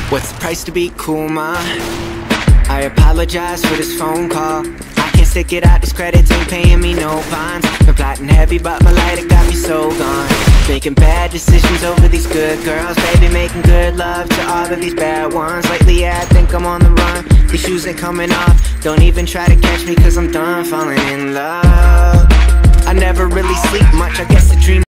What's the price to be cool, ma? I apologize for this phone call. I can't stick it out, this credits ain't paying me no bonds. Been plotting heavy, but my lighter got me so gone. Making bad decisions over these good girls. Baby, making good love to all of these bad ones. Lately, yeah, I think I'm on the run. These shoes ain't coming off. Don't even try to catch me, cause I'm done falling in love. I never really sleep much, I guess the dream